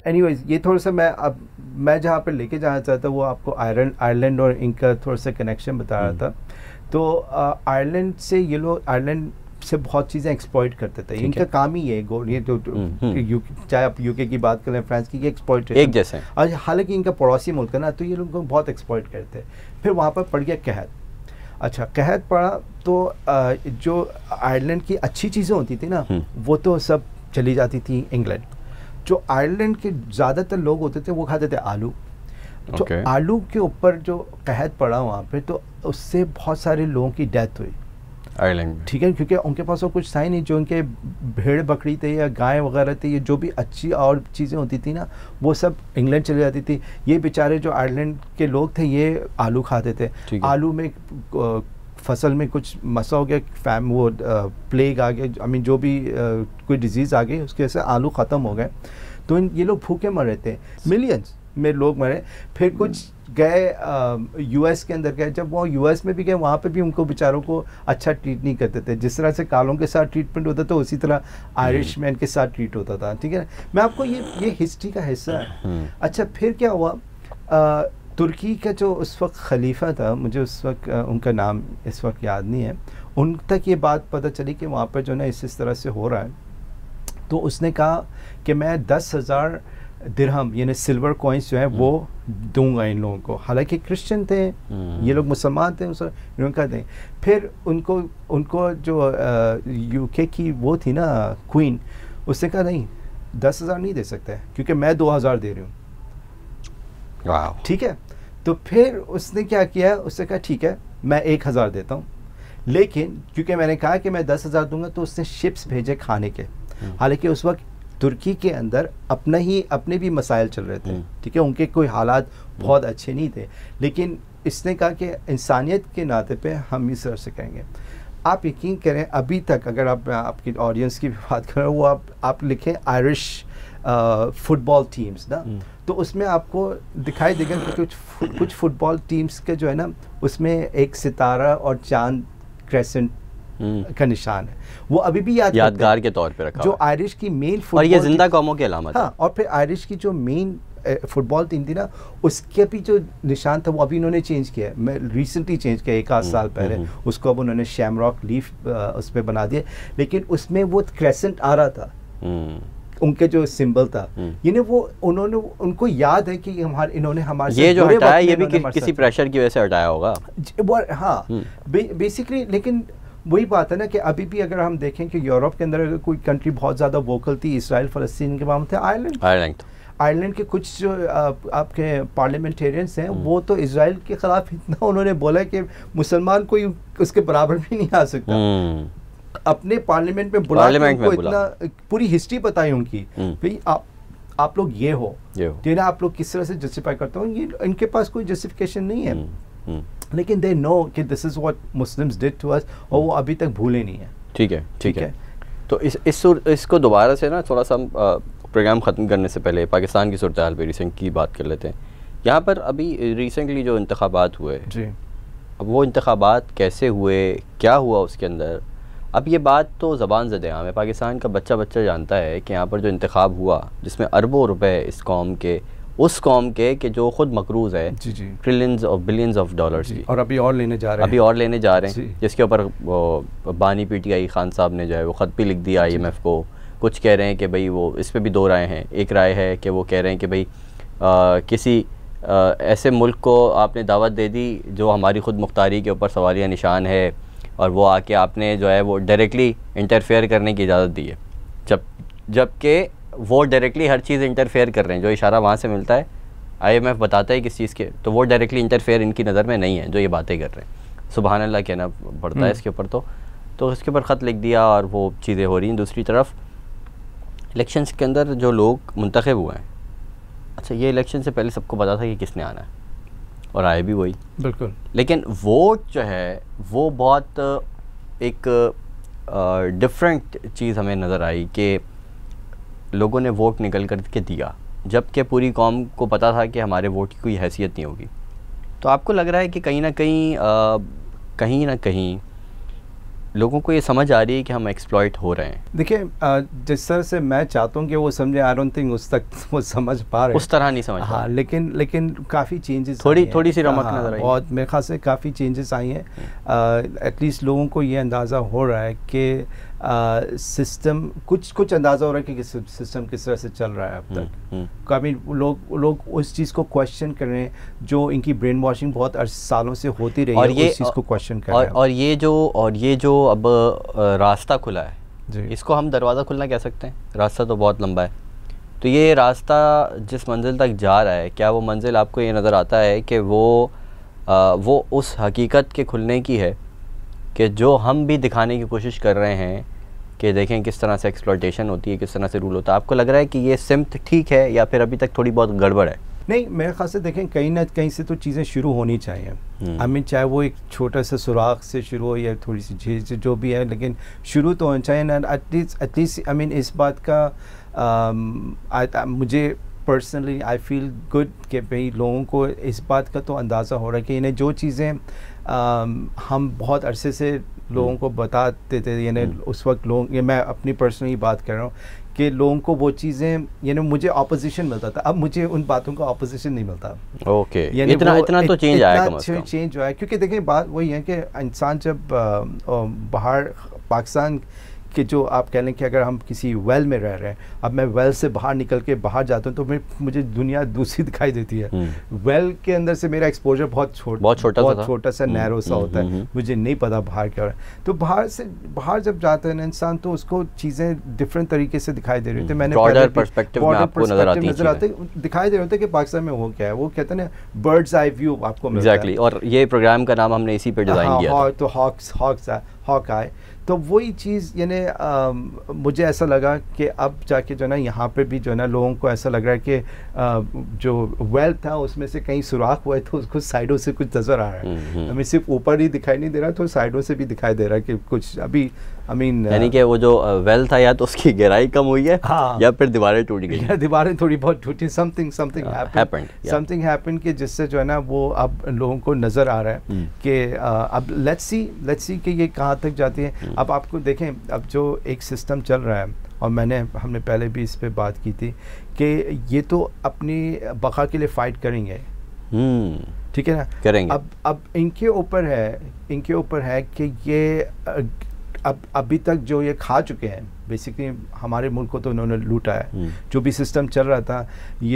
Anyways ये थोड़ा सा मैं जहाँ पे लेके जाना चाहता वो आपको आयरलैंड और इनका थोड़ा सा कनेक्शन बता रहा था। तो आयरलैंड से ये लोग आयरलैंड से बहुत चीज़ें एक्सप्लॉइट करते थे। इनका काम ही ये जो चाहे आप यूके की बात करें, फ्रांस की, एक्सप्लॉइटेशन एक जैसे। और हालांकि इनका पड़ोसी मुल्क है ना, तो ये लोग बहुत एक्सप्लॉइट करते। फिर वहाँ पर पड़ गया कहत। अच्छा, कहत पड़ा तो जो आयरलैंड की अच्छी चीज़ें होती थी ना वो तो सब चली जाती थी इंग्लैंड। जो आयरलैंड के ज़्यादातर लोग होते थे वो खाते थे आलू। तो आलू के ऊपर जो कहत पड़ा वहाँ पे, तो उससे बहुत सारे लोगों की डेथ हुई आयरलैंड में। ठीक है, क्योंकि उनके पास वो कुछ था ही नहीं। जो उनके भेड़ बकरी थे या गाय वगैरह थे, ये जो भी अच्छी और चीज़ें होती थी ना, वो सब इंग्लैंड चली जाती थी। ये बेचारे जो आयरलैंड के लोग थे ये आलू खाते थे। आलू में फसल में कुछ मसा हो गया, वो प्लेग आ गया, जो भी कोई डिजीज़ आ गई, उसके वजह से आलू ख़त्म हो गए। तो ये लोग भूखे मर रहे थे, मिलियंस में लोग मरे। फिर कुछ गए यूएस के अंदर गए। जब वो यूएस में भी गए, वहाँ पे भी उनको बेचारों को अच्छा ट्रीट नहीं करते थे। जिस तरह से कालों के साथ ट्रीटमेंट होता था उसी तरह आयरिश मैन के साथ ट्रीट होता था। ठीक है, मैं आपको ये हिस्ट्री का हिस्सा है। अच्छा, फिर क्या हुआ, तुर्की का जो उस वक्त खलीफा था, मुझे उस वक्त उनका नाम इस वक्त याद नहीं है, उन तक ये बात पता चली कि वहाँ पर जो है इस तरह से हो रहा है। तो उसने कहा कि मैं 10,000 दिरहम यानी सिल्वर कॉइन्स जो है वो दूंगा इन लोगों को। हालांकि क्रिश्चियन थे, ये लोग मुसलमान थे, इन्होंने कहा दें। फिर उनको जो यूके की वो थी ना क्वीन, उसने कहा नहीं 10,000 नहीं दे सकते क्योंकि मैं 2,000 दे रही हूँ। ठीक है, तो फिर उसने क्या किया, उसने कहा ठीक है मैं 1,000 देता हूँ, लेकिन क्योंकि मैंने कहा कि मैं 10,000 दूंगा, तो उसने शिप्स भेजे खाने के। हालांकि उस वक्त तुर्की के अंदर अपने भी मसाइल चल रहे थे। ठीक है, उनके कोई हालात बहुत अच्छे नहीं थे, लेकिन इसने कहा कि इंसानियत के नाते पे हम इस तरह से कहेंगे। आप यकीन करें, अभी तक अगर आप आपकी ऑडियंस की बात करें, वो आप लिखें आयरिश फुटबॉल टीम्स ना, तो उसमें आपको दिखाई देगा कि कुछ फुटबॉल टीम्स के जो है ना, उसमें एक सितारा और चांद क्रेसेंट का निशान है। वो अभी भी यादगार के तौर पे रखा जो आयरिश की मेन फुटबॉल, और ये जिंदा कौमों की अलामत है। हाँ, और फिर आयरिश की जो मेन फुटबॉल टीम थी ना, उसके भी जो निशान था वो अभी इन्होंने चेंज किया है। मैं रिसेंटली चेंज किया, 1 साल पहले उसको अब उन्होंने शैमरॉक लीफ उस पर बना दिया, लेकिन उसमें वो क्रेसेंट आ रहा था, उनके जो सिंबल था। यानी वो उनको याद है कि इन्होंने हमारे ये जो हटाया, ये भी किसी प्रेशर की वजह से हटाया होगा वो। हाँ, बेसिकली। लेकिन वही बात है ना कि अभी भी अगर हम देखें कि यूरोप के अंदर अगर कोई कंट्री बहुत ज़्यादा वोकल थी इसराइल फ़लस्तीन के मामले थे, आयरलैंड के कुछ जो आपके पार्लियामेंटेरियंस हैं, वो तो इसराइल के ख़िलाफ़ इतना उन्होंने बोला कि मुसलमान कोई उसके बराबर भी नहीं आ सकता। अपने पार्लियामेंट में बुला के उनको इतना पूरी हिस्ट्री बताई उनकी, भाई आप लोग ये हो, आप लोग किस तरह से जस्टिफाई करते हो। ये इनके पास कोई जस्टिफिकेशन नहीं है, लेकिन दे नो कि this is what Muslims did to us, और वो अभी तक भूले नहीं है। ठीक है। तो इसको दोबारा से ना थोड़ा सा प्रोग्राम ख़त्म करने से पहले पाकिस्तान की सूरत हाल पे रिसेंट की बात कर लेते हैं। यहाँ पर अभी रिसेंटली जो इंतखाबात हुए जी, अब वो इंतखाबात कैसे हुए, क्या हुआ उसके अंदर, अब ये बात तो ज़बान ज़दे आम है। पाकिस्तान का बच्चा जानता है कि यहाँ पर जो इंतखाब हुआ, जिसमें अरबों रुपए इस कौम के, उस कौम के कि जो खुद मकरूज़ है ट्रिलियंस और बिलियंस ऑफ डॉलर्स की, और अभी और लेने जा रहे हैं, जिसके ऊपर बानी PTI खान साहब ने जो है वो ख़त भी लिख दिया IMF को। कुछ कह रहे हैं कि भाई वो इस पे भी 2 राय हैं। एक राय है कि वो कह रहे हैं कि भाई किसी ऐसे मुल्क को आपने दावत दे दी जो हमारी खुद मुख्तारी के ऊपर सवालिया निशान है, और वो आके आपने जो है वो डायरेक्टली इंटरफेयर करने की इजाज़त दी है, जबकि वो डायरेक्टली हर चीज़ इंटरफेयर कर रहे हैं। जो इशारा वहाँ से मिलता है, IMF बताता है किस चीज़ के, तो वो डायरेक्टली इंटरफेयर इनकी नज़र में नहीं है जो ये बातें कर रहे हैं। सुबहान अल्लाह कहना पड़ता है इसके ऊपर। तो इसके ऊपर ख़त लिख दिया और वो चीज़ें हो रही हैं। दूसरी तरफ इलेक्शंस के अंदर जो लोग मुंतखब हुए हैं, अच्छा ये इलेक्शन से पहले सबको पता था कि किसने आना है, और आए भी वही, बिल्कुल। लेकिन वोट जो है वो बहुत एक डिफरेंट चीज़ हमें नज़र आई कि लोगों ने वोट निकल कर के दिया, जबकि पूरी कौम को पता था कि हमारे वोट की कोई हैसियत नहीं होगी। तो आपको लग रहा है कि कहीं ना कहीं लोगों को ये समझ आ रही है कि हम एक्सप्लॉइट हो रहे हैं? देखिए जिस तरह से मैं चाहता हूँ कि वो समझे, आई डोंट थिंक उस तक वो समझ पा रहे हैं, उस तरह नहीं समझ हाँ, लेकिन काफ़ी चेंजेस थोड़ी सी रमक नजर आई। बहुत मेरे ख्याल से काफ़ी चेंजेस आई हैं। एटलीस्ट लोगों को ये अंदाज़ा हो रहा है कि सिस्टम कुछ अंदाज़ा हो रहा है कि सिस्टम किस तरह से चल रहा है अब तक। कभी लोग उस चीज़ को क्वेश्चन कर रहे हैं जो इनकी ब्रेन वॉशिंग बहुत सालों से होती रही है, उस चीज़ को क्वेश्चन कर रहे हैं। और ये जो अब रास्ता खुला है, इसको हम दरवाज़ा खुलना कह सकते हैं, रास्ता तो बहुत लंबा है। तो ये रास्ता जिस मंजिल तक जा रहा है, क्या वो मंजिल आपको ये नज़र आता है कि वो उस हकीकत के खुलने की है कि जो हम भी दिखाने की कोशिश कर रहे हैं कि देखें किस तरह से एक्सप्लॉयटेशन होती है, किस तरह से रूल होता है? आपको लग रहा है कि ये सिम्त ठीक है या फिर अभी तक थोड़ी बहुत गड़बड़ है? नहीं, मेरे ख्याल से देखें कहीं ना कहीं से तो चीज़ें शुरू होनी चाहिए। आई मीन चाहे वो एक छोटा सा सुराख से शुरू हो या थोड़ी सी झील से, जो भी है, लेकिन शुरू तो होना चाहिए ना। एटलीस्ट आई मीन इस बात का मुझे पर्सनली आई फील गुड कि भाई लोगों को इस बात का तो अंदाज़ा हो रहा है कि इन्हें जो चीज़ें हम बहुत अरसे से लोगों को बताते थे, यानी उस वक्त लोग, ये मैं अपनी पर्सनली बात कर रहा हूँ कि लोगों को वो चीज़ें, यानी मुझे ऑपोजिशन मिलता था, अब मुझे उन बातों का ऑपोजिशन नहीं मिलता। ओके, इतना तो चेंज आया, कम से कम चेंज हुआ है। क्योंकि देखें बात वही है कि इंसान जब बाहर पाकिस्तान कि जो आप कह लें कि अगर हम किसी वेल में रह रहे हैं, अब मैं वेल से बाहर निकल के बाहर जाता हूँ तो मुझे दुनिया दूसरी दिखाई देती है। वेल के अंदर से मेरा एक्सपोजर बहुत छोटा सा नैरो सा होता है, मुझे नहीं पता बाहर क्या हो रहा है। तो बाहर जब जाता है ना इंसान तो उसको चीज़ें डिफरेंट तरीके से दिखाई दे रही थी। मैंने नजर आते दिखाई दे रहे थे कि पाकिस्तान में हो क्या है, वो कहते हैं ना बर्ड्स आई व्यू आपको मिलता है। एग्जैक्टली, और ये प्रोग्राम का नाम हमने इसी पे डिज़ाइन किया था। तो हॉक आए, तो वही चीज़ यानी मुझे ऐसा लगा कि अब जाके जो ना यहाँ पे भी जो ना लोगों को ऐसा लग रहा है कि जो वेल था उसमें से कहीं सुराख हुआ है तो उसको साइडों से कुछ नज़र आ रहा है। हमें सिर्फ ऊपर ही दिखाई नहीं दे रहा, तो साइडों से भी दिखाई दे रहा है कि कुछ अभी आई मीन यानी कि वो जो वेल था या तो उसकी गहराई कम हुई है, हाँ, या फिर दीवारें टूट गई, या दीवारें थोड़ी बहुत टूटी, समथिंग हैपेंड कि जिससे जो है ना वो अब लोगों को नज़र आ रहा है कि अब लेट्स सी कि ये कहाँ तक जाती है। अब आपको देखें, अब जो एक सिस्टम चल रहा है, और हमने पहले भी इस पे बात की थी कि ये तो अपनी बका के लिए फ़ाइट करेंगे, ठीक है ना, करेंगे। अब इनके ऊपर है कि ये अब अभी तक जो ये खा चुके हैं, बेसिकली हमारे मुल्क को तो उन्होंने लूटा है। जो भी सिस्टम चल रहा था ये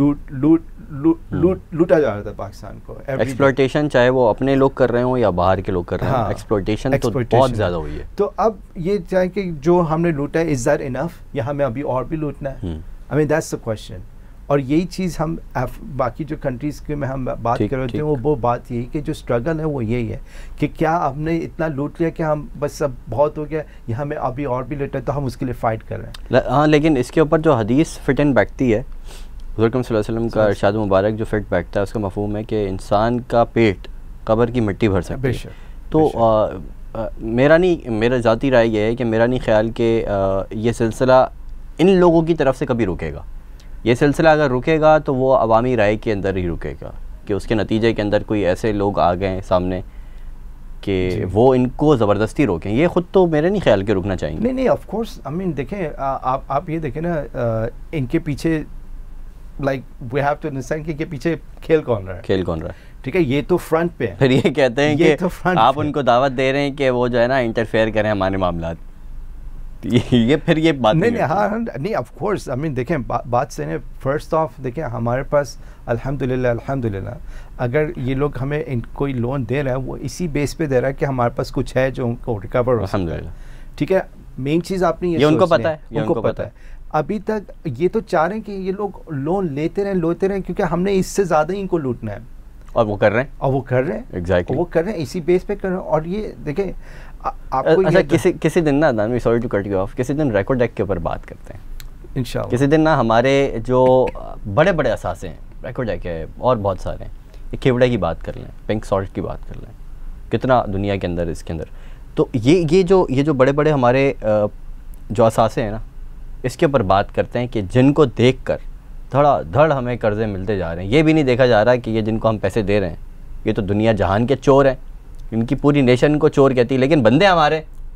लूटा जा रहा था पाकिस्तान को। एक्सप्लॉयटेशन चाहे वो अपने लोग कर रहे हो या बाहर के लोग कर रहे हैं, एक्सप्लॉयटेशन तो बहुत ज़्यादा हुई है। तो अब ये चाहे कि जो हमने लूटा है, इज़ दैट इनफ या हमें अभी और भी लूटना है? I mean that's the question. और यही चीज़ हम बाकी जो कंट्रीज़ के में हम बात कर रहे थे, वो बात यही कि जो स्ट्रगल है वो यही है कि क्या हमने इतना लूट लिया कि हम बस अब बहुत हो गया, या हमें अभी और भी लूटा है, तो हम उसके लिए फ़ाइट कर रहे हैं। हाँ, लेकिन इसके ऊपर जो हदीस फिट एंड बैठती है, हुज़ूर सल्लल्लाहु अलैहि वसल्लम का इरशाद मुबारक जो फिट बैठता है, उसका मफ़हूम है कि इंसान का पेट कब्र की मिट्टी भर सकती है। तो मेरा ज़ाती राय ये है कि मेरा नहीं ख्याल कि ये सिलसिला इन लोगों की तरफ से कभी रुकेगा। ये सिलसिला अगर रुकेगा तो वो अवामी राय के अंदर ही रुकेगा, कि उसके नतीजे के अंदर कोई ऐसे लोग आ गए सामने कि वो इनको ज़बरदस्ती रोकें। ये ख़ुद तो मेरे नहीं ख्याल के रुकना चाहेंगे। नहीं, ऑफ कोर्स। आई मीन देखें, आप ये देखें ना, इनके पीछे like we have to understand कि इनके पीछे खेल कौन रहा है, ठीक है। ये तो फ्रंट पे है, फिर ये कहते हैं कि तो आप उनको दावत दे रहे हैं कि वो जो है ना इंटरफेयर करें हमारे मामला। ये फिर ये बात नहीं, हाँ नहीं, ऑफ कोर्स। आई मीन देखें, बात से ने फर्स्ट ऑफ देखें, हमारे पास अल्हम्दुलिल्लाह अगर ये लोग हमें कोई लोन दे रहा है, वो इसी बेस पे दे रहा है कि हमारे पास कुछ है जो उनको रिकवर हो सकता है, ठीक है। मेन चीज़ आपने ये उनको पता है। अभी तक ये तो चाह रहे हैं कि ये लोग लोन लेते रहें क्योंकि हमने इससे ज़्यादा ही इनको लूटना है, और वो कर रहे हैं एग्जैक्टली, वो कर रहे हैं इसी बेस पे कर रहे हैं। और ये देखें आपको अच्छा, किसी दिन ना Danvi, sorry to cut you off, किसी दिन रेकॉर्ड डेक के ऊपर बात करते हैं इंशाल्लाह। किसी दिन ना हमारे जो बड़े असासे हैं, रेकॉर्ड डेक है और बहुत सारे हैं, एक खेवड़े की बात कर लें, पिंक सॉल्ट की बात कर लें, कितना दुनिया के अंदर इसके अंदर। तो ये जो बड़े हमारे जो असासे हैं ना, इसके ऊपर बात करते हैं कि जिनको देखकर धड़ हमें कर्जे मिलते जा रहे हैं। ये भी नहीं देखा जा रहा कि ये जिनको हम पैसे दे रहे हैं ये तो दुनिया जहान के चोर हैं, इनकी पूरी नेशन को चोर कहती है, लेकिन बंदे हमारे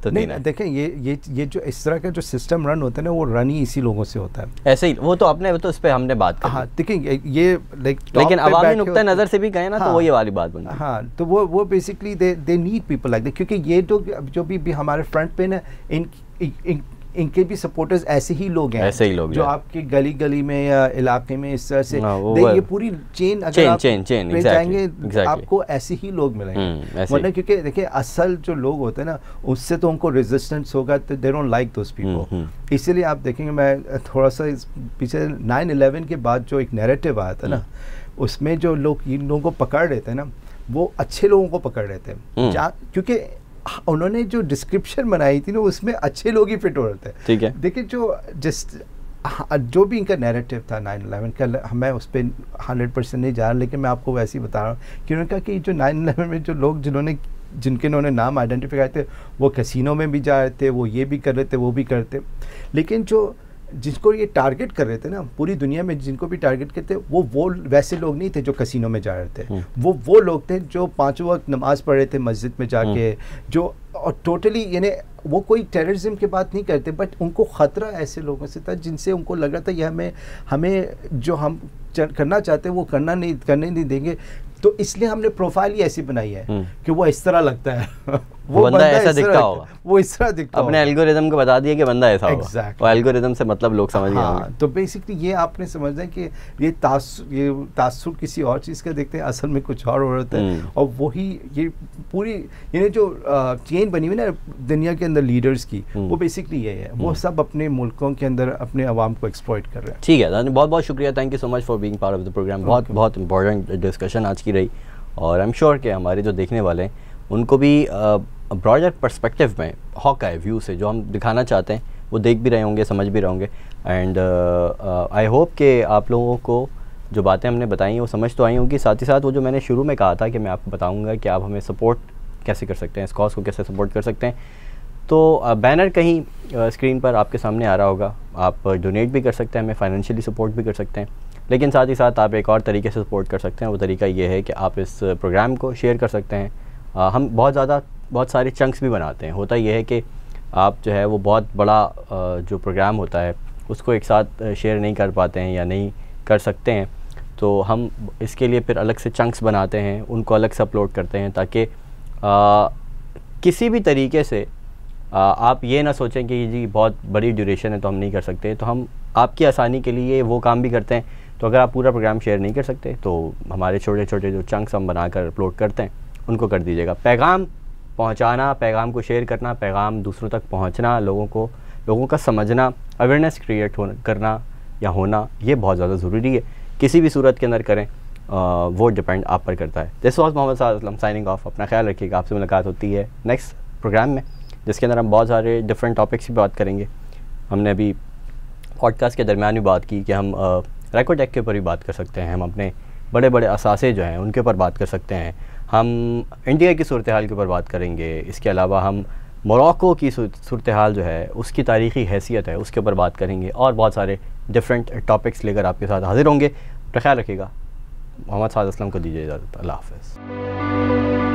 तो नहीं, तीन है। देखें ये जो इस तरह का जो सिस्टम रन होता है ना, वो रन ही इसी लोगों से होता है। ऐसे ही वो तो इस पे हमने बात कर हाँ, देखिए ये लेकिन अवामी नुक्ता नज़र से भी कहें ना, तो वो ये वाली बात बनती है। हाँ, तो वो basically they need people like that, क्योंकि ये जो भी हमारे फ्रंट पे ना, इनके भी सपोर्टर्स ऐसे ही लोग हैं, ऐसे ही लोग जो आपके गली गली में या इलाके में इस तरह से ये पूरी चेन अगर आप जाएंगे आपको ऐसे ही लोग मिलेंगे। वरना क्योंकि देखिए असल जो लोग होते हैं ना, उससे तो उनको रेजिस्टेंस होगा, तो they don't like those people. इसीलिए आप देखेंगे, मैं थोड़ा सा पीछे 9/11 के बाद जो एक नैरेटिव आया था ना, उसमें जो लोग इन लोगों को पकड़ रहे थे ना, वो अच्छे लोगों को पकड़ रहे थे, क्योंकि उन्होंने जो डिस्क्रिप्शन बनाई थी ना, उसमें अच्छे लोग ही फिट हो रहे थे। ठीक है, देखिए जो भी इनका नैरेटिव था 9/11 का, मैं उस पर 100% नहीं जा रहा, लेकिन मैं आपको वैसे ही बता रहा हूँ कि उन्होंने कहा कि जो 9/11 में जो लोग जिनके उन्होंने नाम आइडेंटिफाई थे, वो कैसीनो में भी जा रहे थे, वो ये भी कर रहे थे, वो भी करते, लेकिन जिसको ये टारगेट कर रहे थे ना, पूरी दुनिया में जिनको भी टारगेट करते, वो वैसे लोग नहीं थे जो कैसीनो में जा रहे थे। वो लोग थे जो 5 वक्त नमाज पढ़ रहे थे मस्जिद में जाके, जो और टोटली यानी वो कोई टेररिज्म की बात नहीं करते, बट उनको ख़तरा ऐसे लोगों से था जिनसे उनको लग रहा था ये हमें जो हम करना चाहते हैं वो करने नहीं देंगे। तो इसलिए हमने प्रोफाइल ही ऐसी बनाई है कि वो इस तरह लगता है वो बंदा ऐसा दिखता होगा, वो इस तरह दिखता अपने एल्गोरिदम को बता दिया कि बंदा ऐसा होगा। Exactly. वो एल्गोरिदम से मतलब लोग समझ गए होंगे। तो बेसिकली ये आपने समझना है कि ये तासुर किसी और चीज़ का देखते हैं, असल में कुछ और हो रहा है। और वही ये पूरी यानी जो चेन बनी हुई ना दुनिया के अंदर लीडर्स की, वो बेसिकली ये है, वो सब अपने मुल्कों के अंदर अपने अवाम को एक्सप्लॉइट कर रहे हैं। ठीक है, बहुत बहुत शुक्रिया, thank you so much for being part of the programme. बहुत इंपॉर्टेंट डिस्कशन आज की रही, और आई एम श्योर कि हमारे जो देखने वाले हैं उनको भी ब्रॉडर पर्सपेक्टिव में हॉकाई व्यू से जो हम दिखाना चाहते हैं वो देख भी रहे होंगे, समझ भी रहे होंगे। एंड आई होप कि आप लोगों को जो बातें हमने बताई हैं वो समझ तो आई होंगी। साथ ही साथ वो जो मैंने शुरू में कहा था कि मैं आपको बताऊंगा कि आप हमें सपोर्ट कैसे कर सकते हैं, इस कॉज को कैसे सपोर्ट कर सकते हैं, तो बैनर कहीं स्क्रीन पर आपके सामने आ रहा होगा। आप डोनेट भी कर सकते हैं, हमें फाइनेंशियली सपोर्ट भी कर सकते हैं, लेकिन साथ ही साथ आप एक और तरीके से सपोर्ट कर सकते हैं। वो तरीका ये है कि आप इस प्रोग्राम को शेयर कर सकते हैं। हम बहुत सारे चंक्स भी बनाते हैं। होता यह है कि आप जो है वो बहुत बड़ा जो प्रोग्राम होता है उसको एक साथ शेयर नहीं कर पाते हैं या नहीं कर सकते हैं, तो हम इसके लिए फिर अलग से चंक्स बनाते हैं, उनको अलग से अपलोड करते हैं, ताकि किसी भी तरीके से आप ये ना सोचें कि जी बहुत बड़ी ड्यूरेशन है तो हम नहीं कर सकते। तो हम आपकी आसानी के लिए वो काम भी करते हैं। तो अगर आप पूरा प्रोग्राम शेयर नहीं कर सकते तो हमारे छोटे छोटे जो चंक्स हम बनाकर अपलोड करते हैं उनको कर दीजिएगा। पैगाम पहुंचाना, पैगाम को शेयर करना, पैगाम दूसरों तक पहुंचना, लोगों का समझना, अवेयरनेस क्रिएट करना या होना, ये बहुत ज़्यादा ज़रूरी है। किसी भी सूरत के अंदर करें वो डिपेंड आप पर करता है। This was Mohammad Saad Aslam signing off. अपना ख्याल रखिएगा, आपसे मुलाकात होती है नेक्स्ट प्रोग्राम में, जिसके अंदर हम बहुत सारे डिफरेंट टॉपिक्स की बात करेंगे। हमने अभी पॉडकास्ट के दरमियान भी बात की कि हम रेकॉर्ड एक्ट के ऊपर भी बात कर सकते हैं, हम अपने बड़े बड़े असासे जो हैं उनके ऊपर बात कर सकते हैं, हम इंडिया की सूरत हाल के ऊपर बात करेंगे। इसके अलावा हम मोरक्को की सूरत हाल जो है उसकी तारीख़ी हैसियत है उसके ऊपर बात करेंगे, और बहुत सारे डिफरेंट टॉपिक्स लेकर आपके साथ हाजिर होंगे। तो ख्याल रखिएगा। मोहम्मद साद असलम को दीजिए इजाज़त। अल्लाह हाफ़िज़।